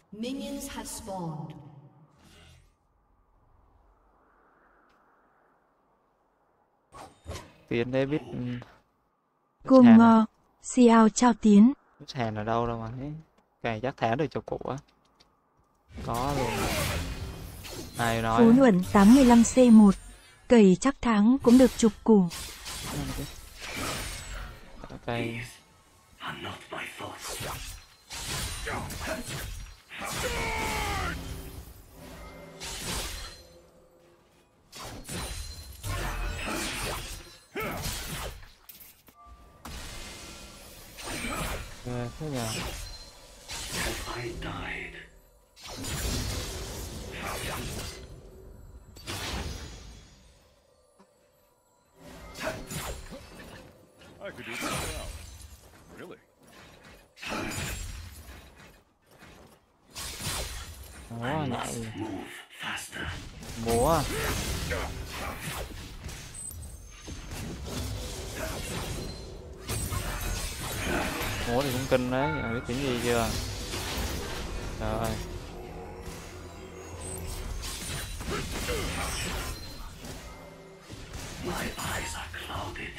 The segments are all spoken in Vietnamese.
Minions have spawned. Tiến đây biết Cơm ngò, xiao chào Tiến. biết hèn ở đâu đâu mà thấy cày chắc thả được cho cụ á. Có luôn. Này nói Phú Nhuận 85C1. Cầy chắc tháng cũng được chục củ. cày thế nhờ. I could do this well. Really? Múa nhảy. Múa. Múa thì cũng kinh đấy, biết tiếng gì chưa? Trời ơi. My eyes are clouded.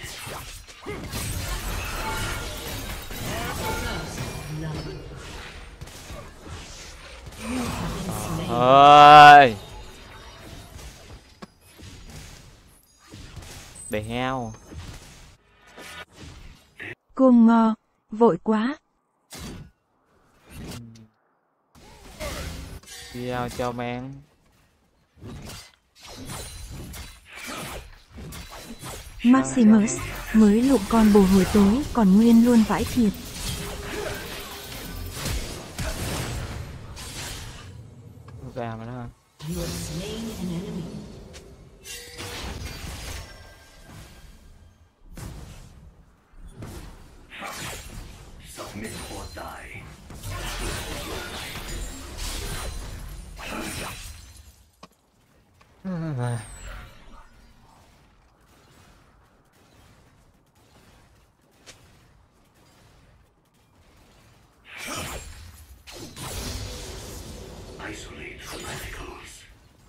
Ơi. Bể heo. Cơm ngò, vội quá. Video cho mang. Maximus, mới lụm con bồ hồi tối còn nguyên luôn vãi thiệt. Gà mà đó. You have slain an enemy. Submit or die. Isolate fanatics.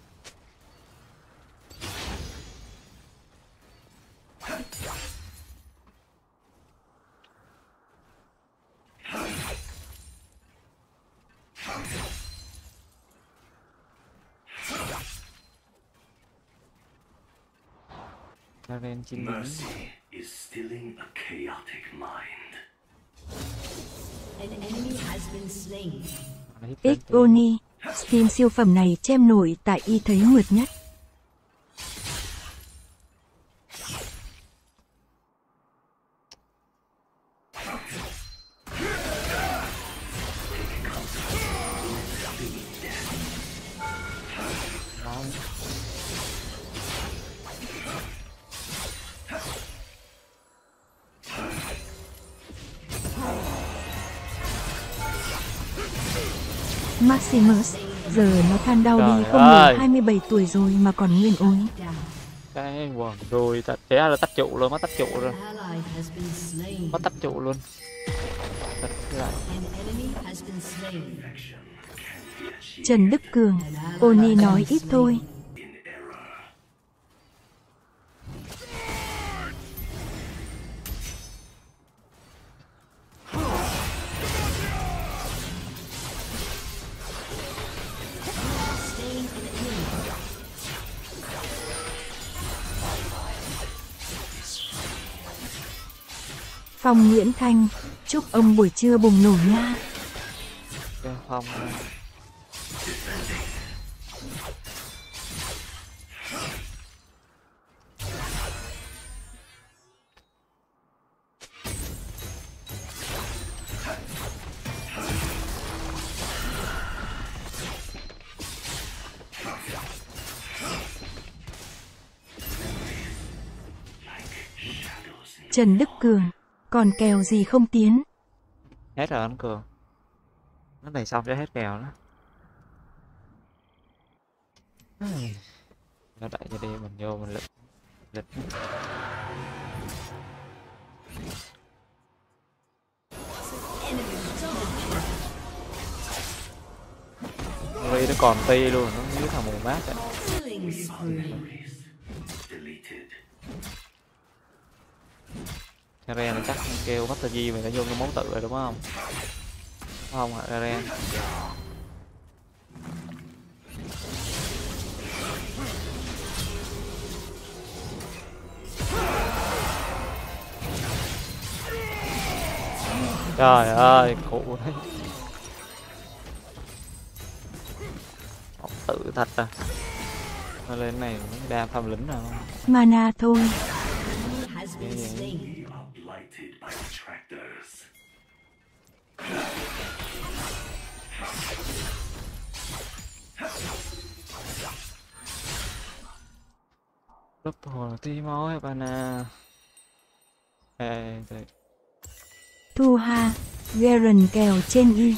Mercy is stilling a chaotic mind. An enemy has been slain. Xoni, skin siêu phẩm này chem nổi tại y thấy mượt nhất. Maximus, giờ nó than đau đi không ngờ 27 tuổi rồi mà còn nguyên ối. Cái quần đùi thế là tắt trụ luôn, mất tắt trụ rồi. Mất tắt trụ luôn. Trần Đức Cường, Oni nói ít thôi. Phong Nguyễn Thanh, chúc ông buổi trưa bùng nổ nha. Phong. Trần Đức Cường, còn kèo gì không Tiến? Hết rồi anh Cường. Nó này xong cho hết kèo đó. Nó đẩy cho đi mình vô mình lịch. nó còn ti luôn, nó như thằng mù mát vậy. Killing spree. Memories deleted. Ren chắc kêu Master Yi mày đã vô cái món tự rồi đúng không? Không hả Ren? Trời ơi, khổ đấy. Học tự thật à. Nó lên này đam tham lính nào. Mana thôi. Enemy has been slain. We are blighted by detractors. Lúc hồi tí máu bạn à. Ê, đây. Thu ha. Garen kèo trên y.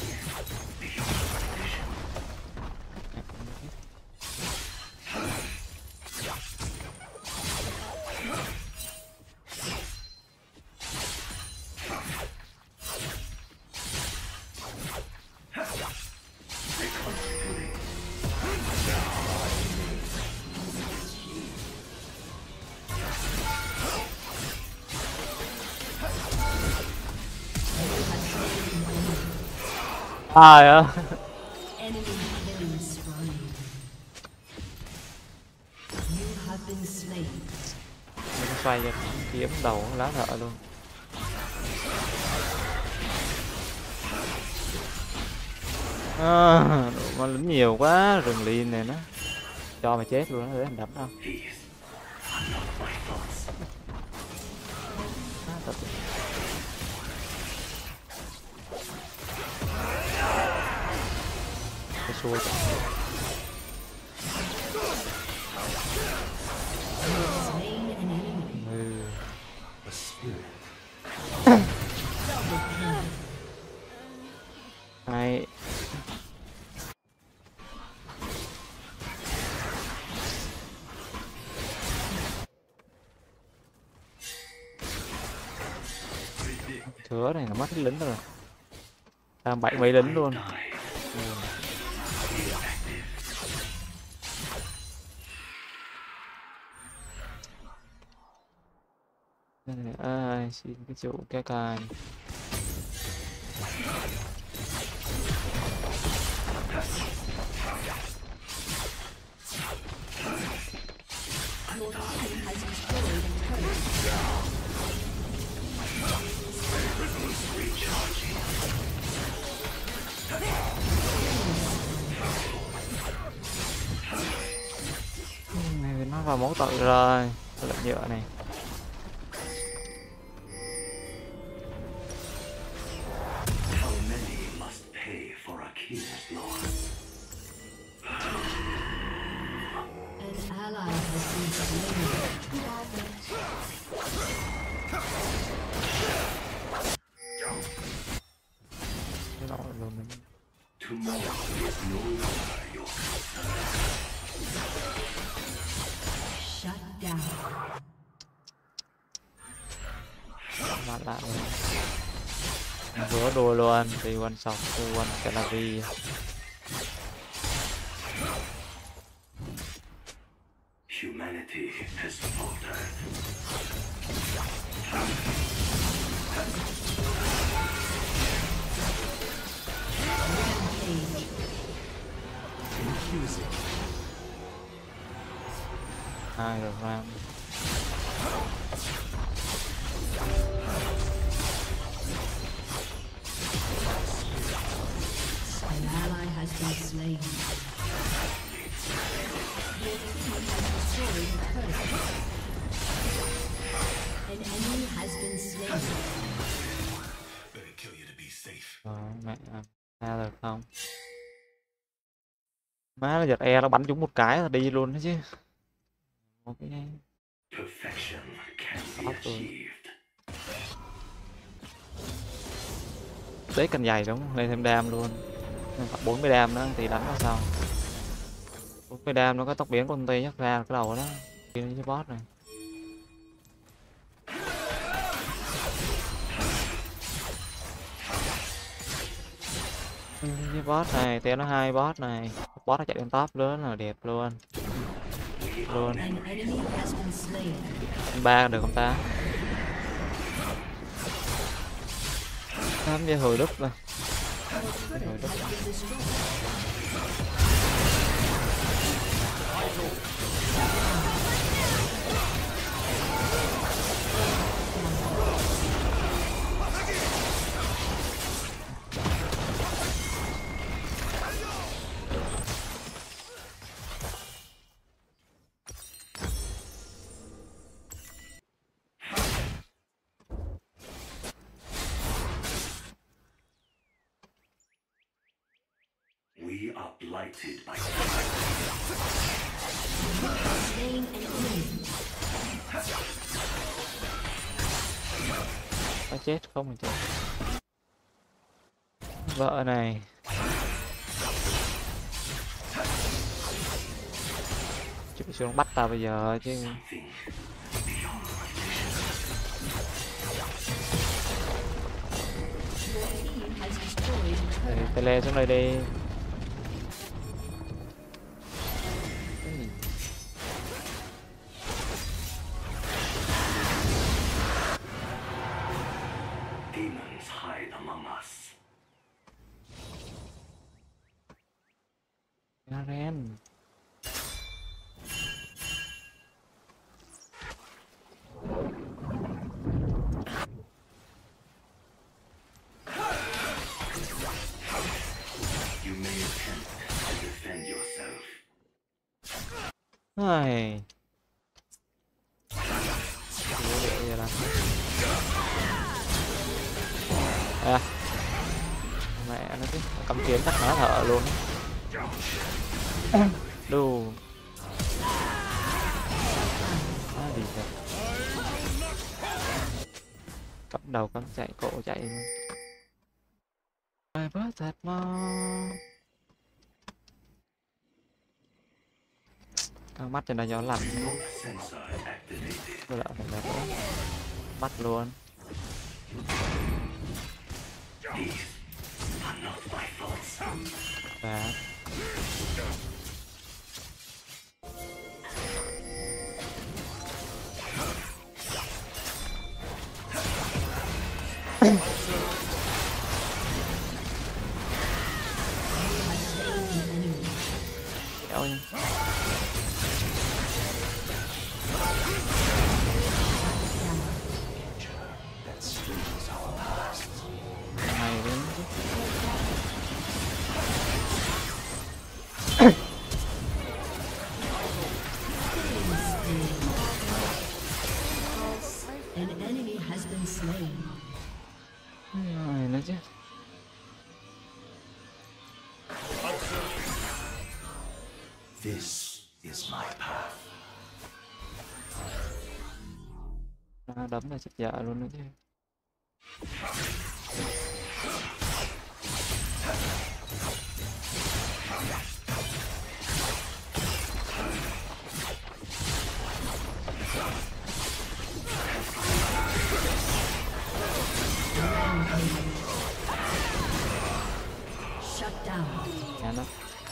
Ai á. Enemy killing spree. You have been slain. Nó xoay cho kiếm đầu lá thợ luôn. À, mà lính nhiều quá, rừng liền này nó cho mày chết luôn, nó để anh đập đâu. These are not my thoughts. Cái xua Slain an enemy. ừ. A spirit. Hay. Thừa này nó mất cái lính rồi. Làm 7 mấy lính luôn. Ai xin cái chủ cái cài. Your team has destroyed a turret. Này nó vào máu tự rồi. Cái lệnh nhựa này. How many must pay for a king's loss? An ally has been slain. Cái đó luôn mình. Tomorrow is no longer your Shut down. Mặt lại rồi. Vừa đùa luôn thì one shot từ one cái là vì humanity has faltered. hai rồi ram. An ally has been slain. Your team has destroyed a turret. An enemy has been slain. Better kill you to be safe. Đó, mẹ ra được không? Má nó giật e nó bắn trúng một cái là đi luôn đó chứ. Một cái Perfection can be Tốt rồi. achieved. đấy cần dày đúng không? Lên thêm đam luôn. Nên phải 40 đam nữa thì đánh nó xong. 40 đam nó có tốc biến con tê nhắc ra cái đầu đó. Đi với boss này. Với boss này, téo nó 2 boss này. boss nó chạy lên top lớn là đẹp luôn. Luôn. An enemy has been slain. Anh ba được không ta? Tham gia hồi đức rồi. Hồi đức. We are blighted by Slain an enemy. Có chết không thì chết. Vợ này. Chịu xuống bắt tao bây giờ chứ. something beyond Your team has destroyed a Để turret. tele xuống đây đi. demons hide among us. Garen. You may attempt to defend yourself. Ai. Vậy là. À. Mẹ nó chứ, cầm kiếm chắc nó thở luôn. Đù. Gì vậy? Cắm đầu cắm chạy cổ chạy luôn. Ai bớt thật mà. Căng mắt trên đây gió lạnh. Sensor activated. Tôi lại phải là bắt luôn. These are not my thoughts. Và kéo nha. Này đến chứ. An enemy has been slain. Này nữa chứ. This is my path. Nó đấm là chết dở luôn nữa chứ. Shut down. Chán lắm.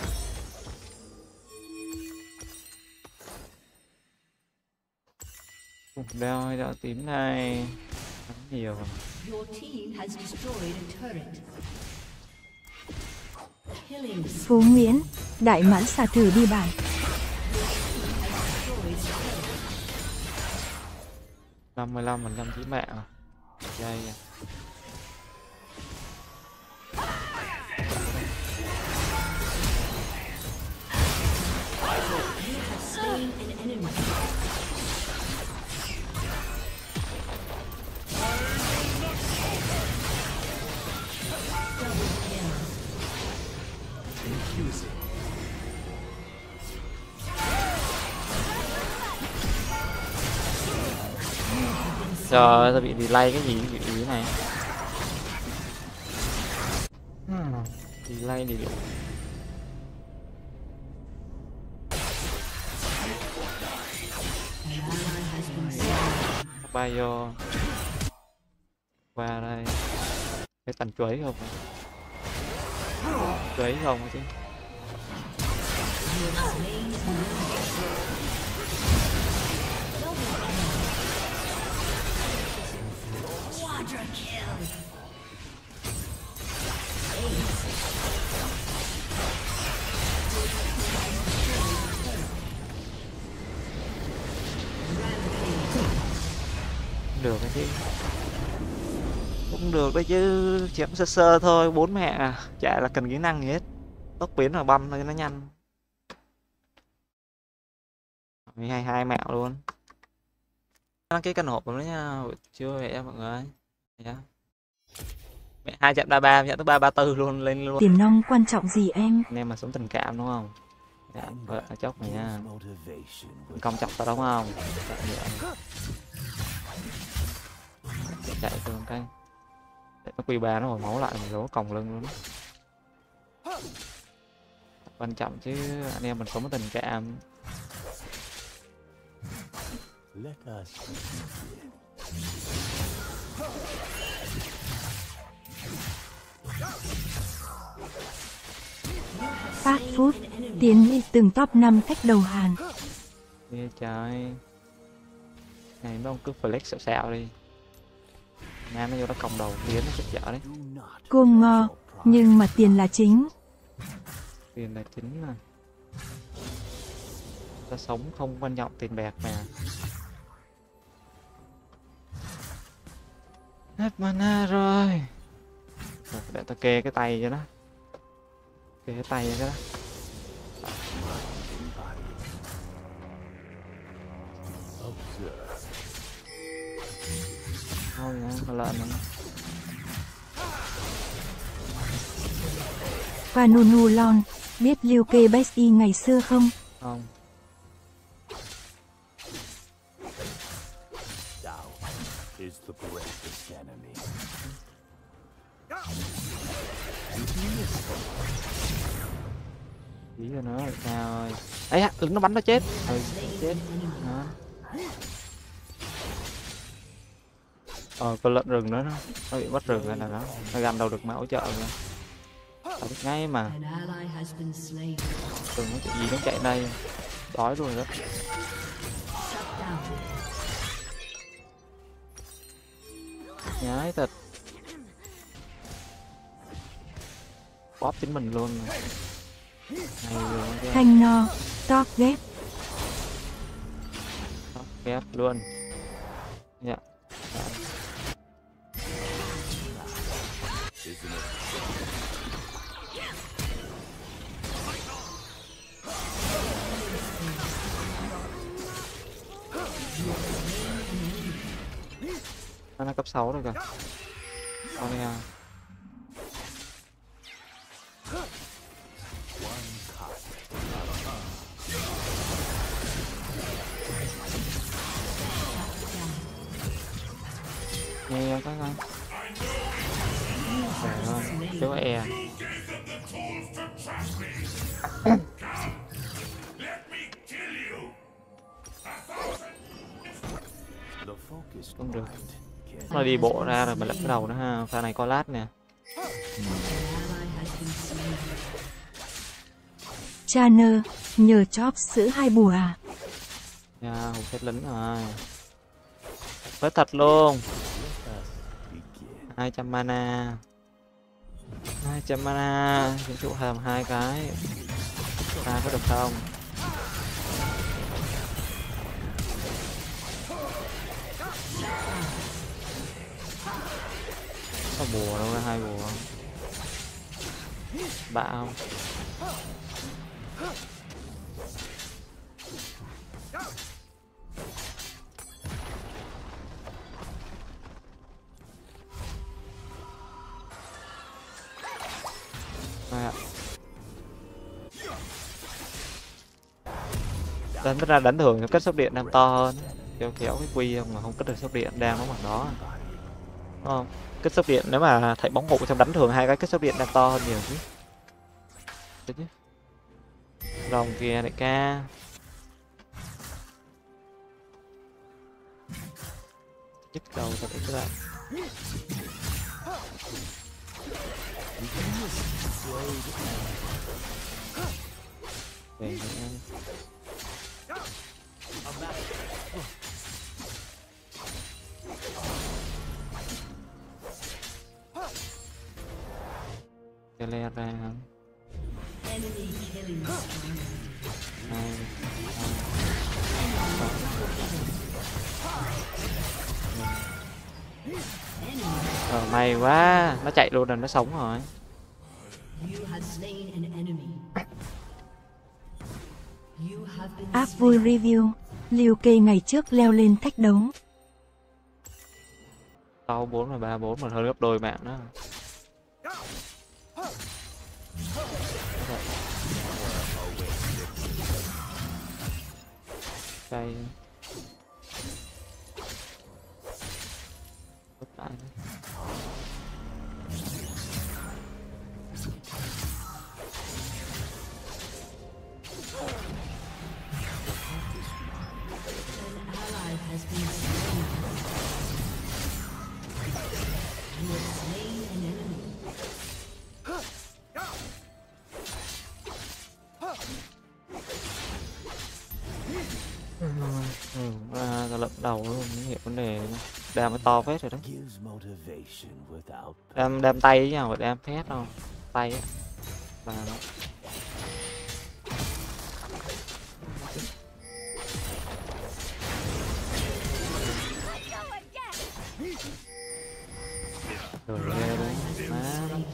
Đeo đeo tím này bắn nhiều. Your team has destroyed a turret. Killing spree. Phú Nguyễn, đại mãn xả thử đi bạn. Destroyed a turret. 55% chí mạng à. Dây à. You have slain an enemy. Double kill. Trời ơi, tao bị delay cái gì ý này. Delay đi được. An ally has been slain. Bay vô. Qua đây. Cái tành chuối không? Chuối không chứ. Được đấy chứ, cũng được đấy chứ, chém sơ sơ thôi, 4 mẹ à, chả là cần kỹ năng gì hết, tốc biến và băm thôi cho nó nhanh. 22 mẹo luôn. Đăng ký căn hộp rồi đó nha, chưa vậy mọi người. Dạ. Mẹ 233 nhận tới 334 luôn, lên luôn. Tiền nong quan trọng gì em? Anh em mà sống tình cảm đúng không? Dạ, vợ chốc này nha. Motivation was Công chọc tao đúng không? Dạ, chạy từ cái. Để nó quy ba nó hồi máu lại mình lố còng lưng luôn. Quan trọng chứ, anh em mình sống tình cảm. let us Phát phút, tiến lên từng top 5 cách đầu Hàn. Ghê trời. Này mấy ông cứ flex xạo xạo đi. Nam nó vô đó còng đầu biến nó chết dở đấy. do not Cơm ngo, nhưng mà tiền là chính. Tiền là chính mà. Ta sống không quan trọng tiền bạc mà. Hết mana rồi. Rồi, để ta kê cái tay cho nó. Kê cái tay cho cái đó. observe. Thôi nha, con lợn này. Và Nunu Lon, biết Liu Kê Bexy ngày xưa không? Không. Doubt is the greatest enemy. Chỉ cho nó rồi sao ơi. Ấy nó bắn nó chết. Ừ, chết. Đó. Con lợn rừng đó nó bị mất rừng rồi nào đó. Nó găm đâu được mà hỗ trợ rồi. Tao biết ngay mà. An ally has been slain. Đừng có chuyện gì nó chạy đây. Đói luôn rồi đó. Shut down. Nhái thật. Bóp chính mình luôn rồi. Hay luôn chứ. Thanh no, top ghép. Ghép luôn. Dạ. Isn't it? Nó cấp 6 rồi kìa. Con này à. Nghe các con. Trời ơi, kéo e. The focused Không được. mind Nó đi bộ ra rồi mình lật cái đầu nó ha. Pha này có lát nè. An ally has been slain. Channer, nhờ chóp sữa 2 bùa à? Nha, hùng phép lính rồi. Phết thật luôn. begin. 200 mana. 200 mana. Chúng tụ hàm 2 cái. Ta có được không? Có bùa đâu ra 2 bùa. Bạ không? Rồi ạ. Đánh ra đánh thường thì kết sốc điện đang to hơn. Kéo kéo cái quy không mà không kết được sốc điện đang nó bằng đó. Đúng không? Kết sốc điện nếu mà thấy bóng ngụ trong đánh thường hai cái kết sốc điện đang to hơn nhiều chứ. Được chứ. Rồng kìa đại ca. Nhức đầu thật đấy các bạn. về nữa. Cho le ra không? Enemy killing spree. Hai, may quá, nó chạy luôn rồi, nó sống rồi. You have slain an enemy. You have been Ác slain. vui review. Liu Kê ngày trước leo lên thách đấu. Tao 4 và 3-4 mà hơn gấp đôi bạn đó. Cây vứt lại đi. An ally has been slain. You have slain an enemy. Ra lận đầu luôn, không hiểu vấn đề nữa. Đam mới to phết rồi đó. Gives motivation without Đam tay với nhau, phải đam phết không? Tay á. Và nó rồi ghê luôn. Má lắm.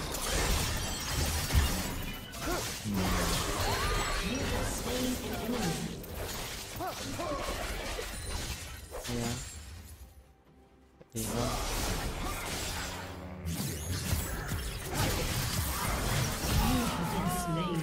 Yeah. Gì không? Slain.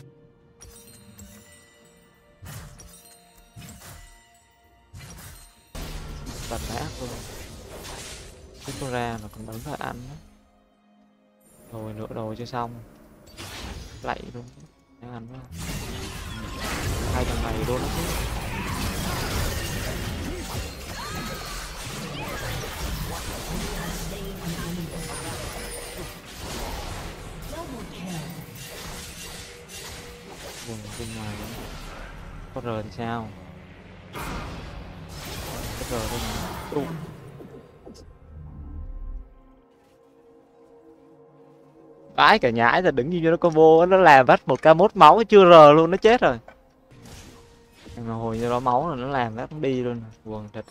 Bật ác luôn. Cái con ra mà còn bấm vào ăn đó. Rồi nửa đồ chưa xong. Lạy luôn. Đang ăn quá. Hai thằng này luôn đó chứ. Buồn bên ngoài nữa. Có rờ thì sao? Có rờ đây mà. Vãi cả nhãi rồi, đứng như cho nó combo nó làm vắt 1k1 máu chưa rờ luôn, nó chết rồi. Mà hồi như đó máu là nó làm vắt nó đi luôn, buồn thật.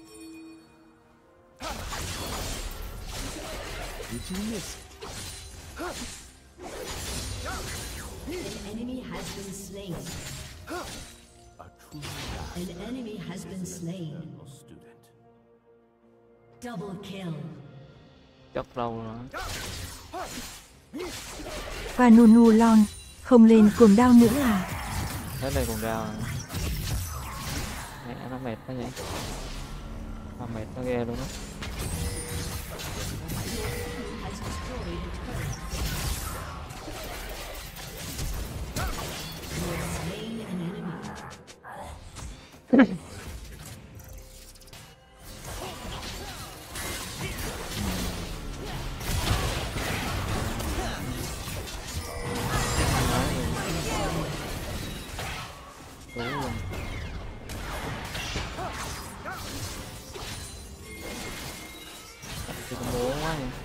An enemy has been slain. a truly An enemy has been slain. valuable student. Double kill. Chốc lâu rồi. Và Nunu Lon. Không lên cuồng đao nữa à? Thế này còn đào này. Mẹ nó mệt quá nhỉ. Nó mệt nó ghê luôn á. Has destroyed a turret. You have slain an enemy. Đúng luôn. Thì con bố quá nhỉ.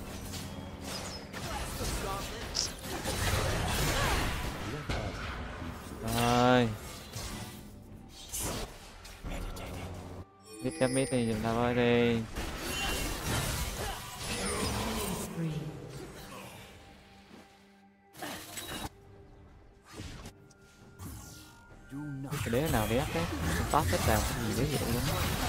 Rồi. Biết cho biết thì chúng ta coi đi. Spree. Do not Cái đế nào đét đấy. Top hết vào cái gì đấy vậy luôn.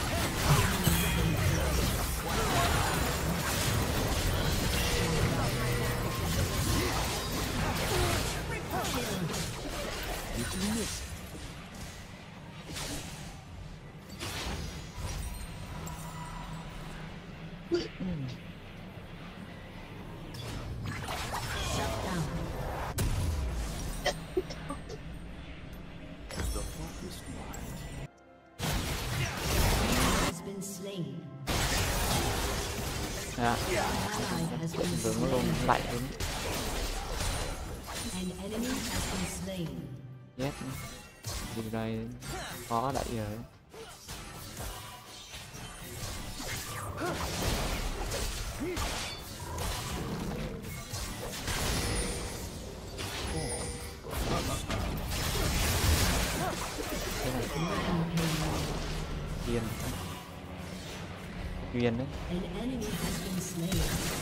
Has been slain. Dạ. Ally has been Vướng nó luôn slain. lạnh luôn. An enemy has been slain. Nhét đi đây khó đẩy rồi. Cái này Duyên Duyên đấy. An enemy has been slain.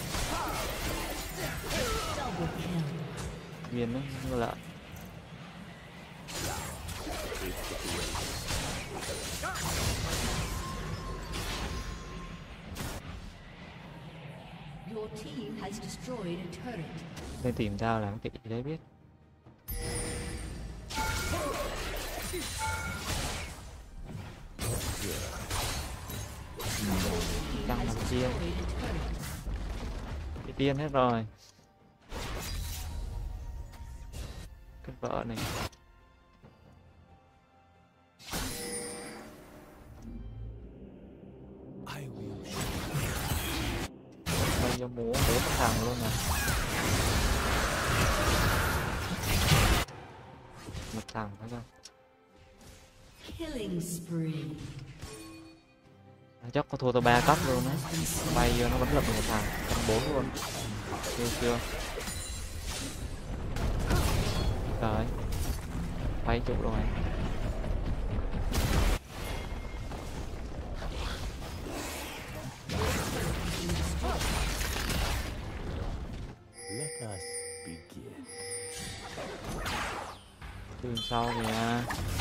Double kill. Duyên đấy như là Your team has destroyed a turret. nên tìm sao làm cái gì đấy biết. Đang làm chiêu Destroyed a turret. bị điên hết rồi. Cái vợ này bây giờ múa để mất thằng luôn nè. Một thằng phải không? Killing spree. Chắc có thua tôi 3 cấp luôn á. Bay vô nó vẫn lật một thằng 140 luôn. Chưa. Trời. Bay chục rồi. Let us begin. Từ sau kìa.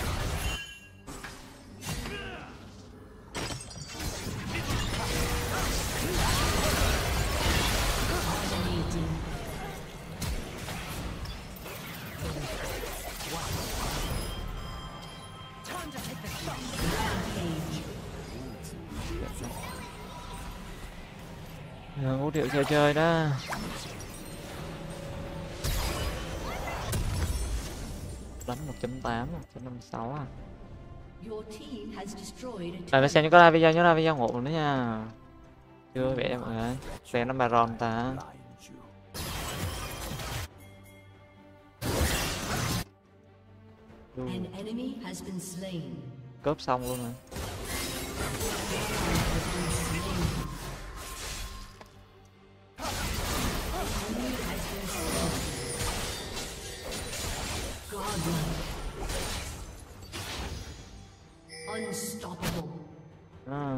Ngũ điệu chơi đó. Đánh 1.8, 1.56 à. Your team has destroyed a Này nó turret. xem có like video nhớ like video ủng hộ nữa nha. Chưa vậy mọi người. Xem nó Baron ta. An enemy has been slain. Cướp xong luôn rồi. Unstoppable. À.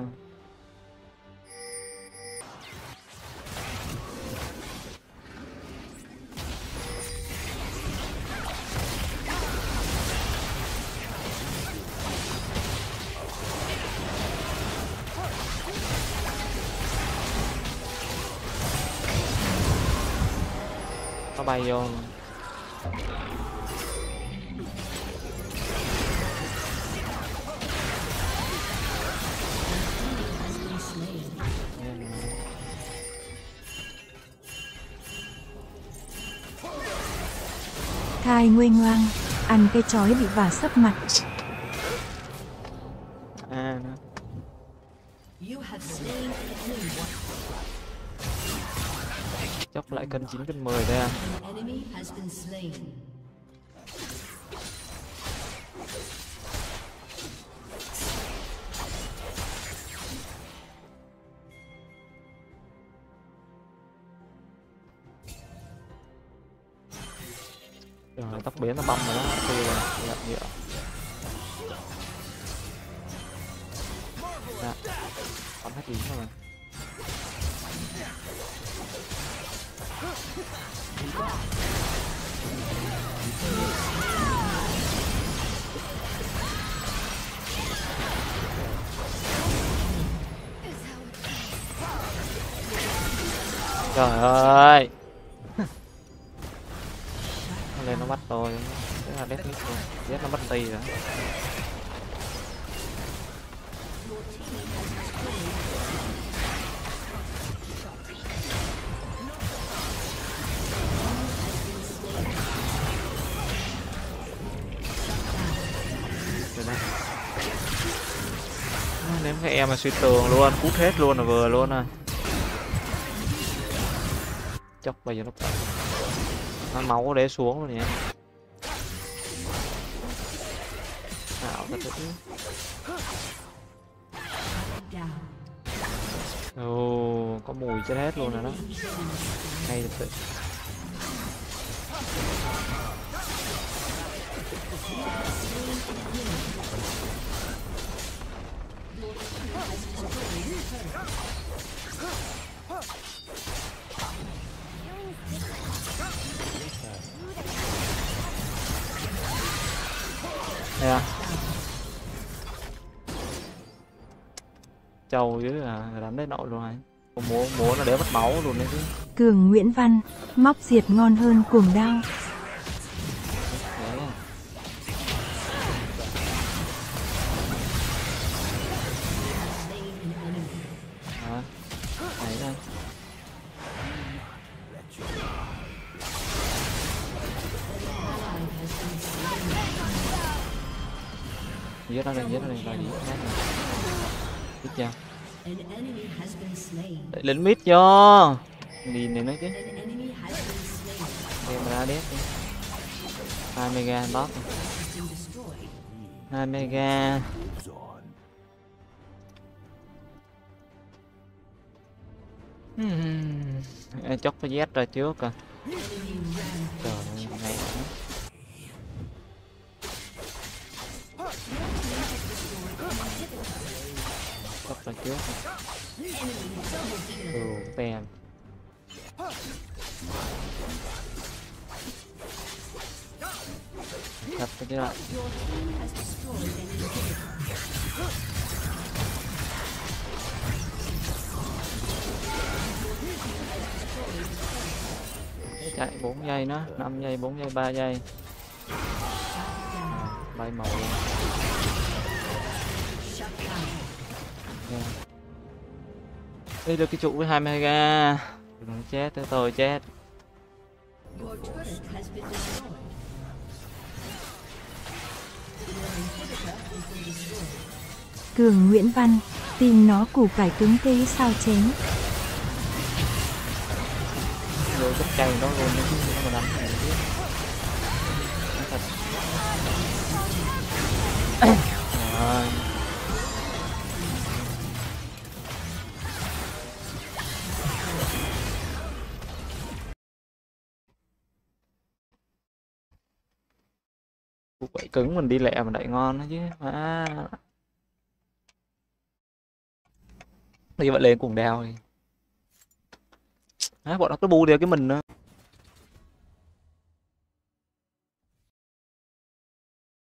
Nó bay vô. Has been slain. Khai Nguyên Ngoan, ăn cây chói bị vả sấp mặt. À nó. You have slain an enemy. Chốc lại cân 9 cân 10 đây à. An enemy has been slain. Rồi tóc biến nó băm rồi đó. Tiêu rồi. Dạ, dạ. Dạ. Bắn hết ý rồi. Trời ơi. Nó lên nó bắt tôi. Thế là death miss luôn. Death nó bắt tì rồi. Ném cái em mà suy tường luôn, cút hết luôn là vừa luôn à. Chốc bây giờ nó máu để xuống luôn nha. thật chứ. Down. Ồ, có mùi chết hết luôn rồi đó. Hay thật sự. Đây à. Trâu chứ à, đánh đến nội luôn này. Múa nó để mất máu luôn đấy chứ. Cường Nguyễn Văn, móc diệt ngon hơn cuồng đao. Đấy à. Đó. Đấy đây. Giết nó đây, giết nó đây, là gì hết này. Giết chưa? An enemy has been slain. Đẩy lên mid cho. Nhìn này nó chứ. An enemy has been slain. Đem ra đét đi. 2 mega bot. Has been destroyed. 2 mega. Chốc cái Z ra trước à. Trời ơi, này. Chốc ra trước. Bèm. Thật chứ ạ. Chạy 4 giây nó, 5 giây, 4 giây, 3 giây. Bay màu luôn. Đây được cái trụ với 20 ga. Đừng chết, tôi chết. Your turret has been destroyed. Your inhibitor has been destroyed. Cường Nguyễn Văn, tìm nó củ cải cứng tê sao chén. Rồi rất cay đó luôn nhưng mà đánh này chứ. Thật. Rồi. Củ quậy cứng mình đi lẹ mà đẩy ngon đó chứ. À. Đi vậy lên cùng đeo đi. Bọn nó cứ bu đều cái mình nữa.